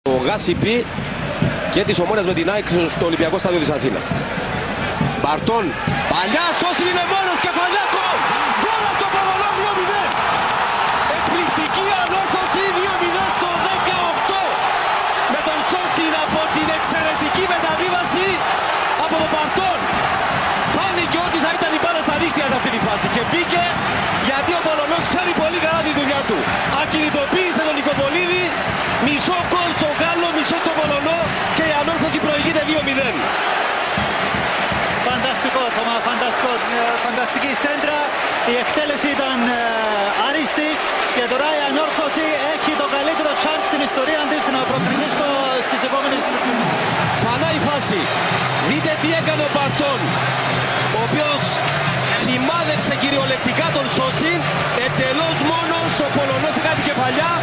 Ο Γάσιπη και της Ομόνοιας με την ΑΕΚ στο Ολυμπιακό Στάδιο της Αθήνας. Μπαρτών, παλιά σώση, είναι μόνος, κεφαλιάκο! Γκολ από το Πολωνό 2-0. Εκπληκτική ανόρθωση 2-0 στο 18. Με τον Σώσιν από την εξαιρετική μεταβίβαση από τον Μπαρτών. Φάνηκε ότι θα ήταν η μπάλα στα δίχτυα σε αυτή τη φάση και μπήκε, γιατί ο Πολωνός ξέρει πολύ καλά τη δουλειά του. Ακινητοποίησε τον Νικοπολίδη, μισό γκολ στον Γάλλο, μισό στον Πολωνό και η ανόρθωση προηγείται 2-0. Φανταστικό, Θωμά, φανταστική σέντρα. Η εκτέλεση ήταν άριστη και τώρα η ανόρθωση έχει το καλύτερο chance στην ιστορία της να προκριθεί στις επόμενες. Ξανά η φάση. Δείτε τι έκανε ο Μπαρτών, ο οποίος σημάδεψε κυριολεκτικά τον Σώσιν, εντελώς μόνος ο Πολωνός έκανε την κεφαλιά.